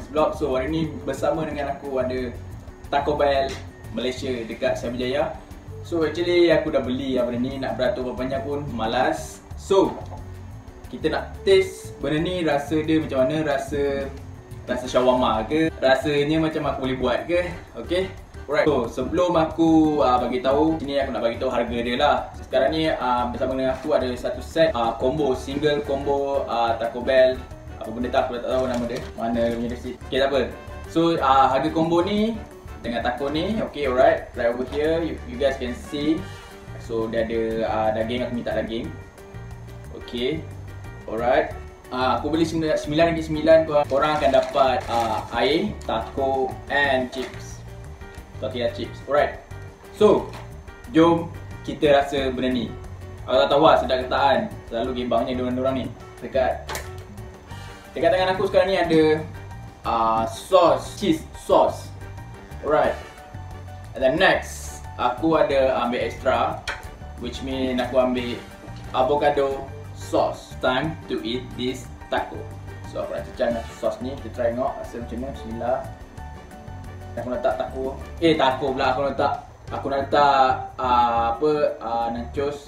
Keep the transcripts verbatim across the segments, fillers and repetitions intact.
Amis Vlog. So hari ni bersama dengan aku ada Taco Bell Malaysia dekat Cyberjaya. So actually aku dah beli lah benda ni, nak beratur berapa banyak pun malas. So kita nak taste benda ni, rasa dia macam mana, rasa rasa shawarma ke, rasanya macam aku boleh buat ke. Okay, alright. So sebelum aku uh, bagi tahu, sini aku nak bagi tahu harga dia lah. Sekarang ni uh, bersama dengan aku ada satu set uh, combo, single combo uh, Taco Bell. Apa benda tak, aku dah tak tahu nama dia, mana dia punya resit. Okay, tak apa. So uh, harga combo ni dengan taco ni, okay, alright. Right over here, you, you guys can see. So dia ada uh, daging, aku minta daging. Okay, alright. Uh, aku beli sembilan ringgit sembilan, korang akan dapat uh, air, taco and chips, tortilla chips. Alright. So jom kita rasa benda ni. Aku tak tahu lah sedap ke tak kan. Selalu gebangnya diorang-diorang ni. Dekat Dekat tangan aku sekarang ni ada uh, sauce, cheese sauce. Alright. And then next, aku ada ambil extra, which mean aku ambil avocado sauce. Time to eat this taco. So aku nak cecah dengan sauce ni, kita try tengok rasa macam mana. Bismillah. Aku nak letak taco. Eh taco pula, aku nak letak Aku nak letak uh, apa, uh, nachos.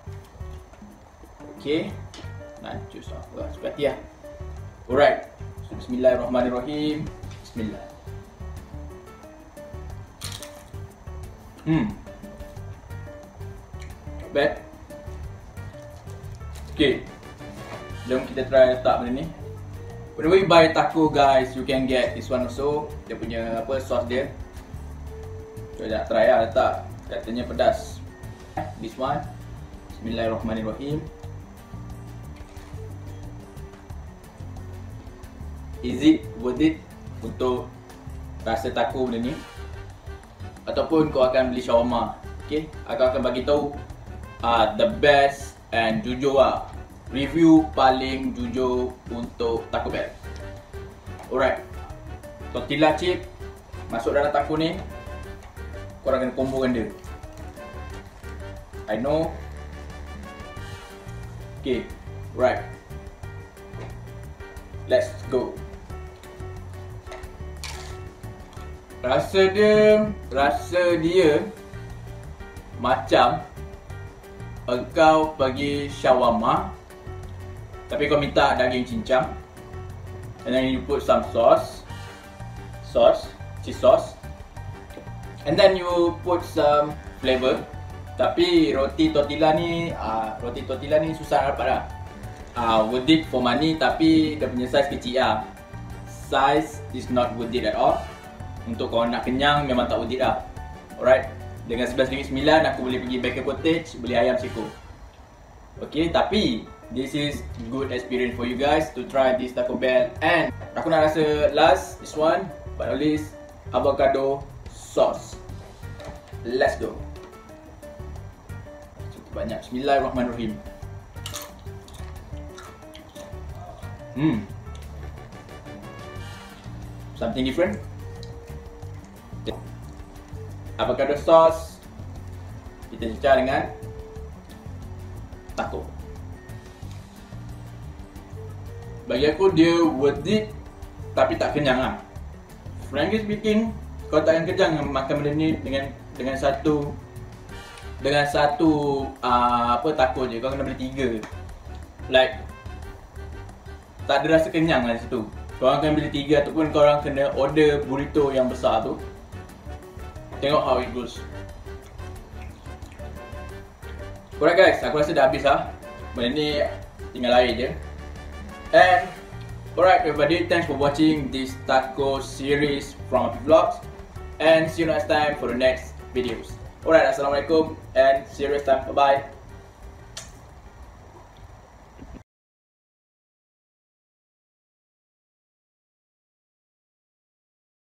Okay, nachos lah, suka hati lah. Alright, so, bismillahirrahmanirrahim. Bismillah. Hmm, not bad. Okay, jom kita try letak benda ni. Whenever you buy taco guys, you can get this one also. Dia punya apa, sauce dia. So nak try lah letak, katanya pedas. This one. Bismillahirrahmanirrahim. Is it worth it untuk rasa taco benda ni? Ataupun kau akan beli shawarma? Okay, aku akan bagi tahu uh, the best and jujur lah, review paling jujur untuk Taco Bell. Alright, tortilla chip masuk dalam taco ni, korang kena combokan dia. I know. Okay, right. Let's go. Rasa dia, rasa dia macam engkau pergi shawarma tapi kau minta daging cincang, and then you put some sauce, sauce, cheese sauce, and then you put some flavor. Tapi roti tortilla ni, uh, roti tortilla ni susah nak dapat lah. Uh, worth it for money, tapi dia punya size kecil lah. Size is not worth it at all. Untuk korang nak kenyang memang tak worth it lah. Alright, dengan sebelas ringgit sembilan aku boleh pergi bacon cottage, beli ayam seko. Okay, tapi this is good experience for you guys to try this Taco Bell. And aku nak rasa last, this one, but at least avocado sauce. Let's go. Cukup banyak. Bismillahirrahmanirrahim. Hmm, something different. Avocado sauce kita cecah dengan taco. Bagi aku dia worth it, tapi tak kenyang lah. Frankly speaking, kau tak akan kenyang makan benda ni dengan dengan satu dengan satu uh, apa taco je. Kau kena beli tiga. Like tak ada rasa kenyang lah situ. Korang kena beli tiga ataupun korang kena order burrito yang besar tu. Tengok how it goes. Alright guys, aku rasa dah habis lah. Benda ni tinggal air je. And alright everybody, thanks for watching this taco series from Api Vlogs. And see you next time for the next videos. Alright, assalamualaikum and see you next time. Bye bye.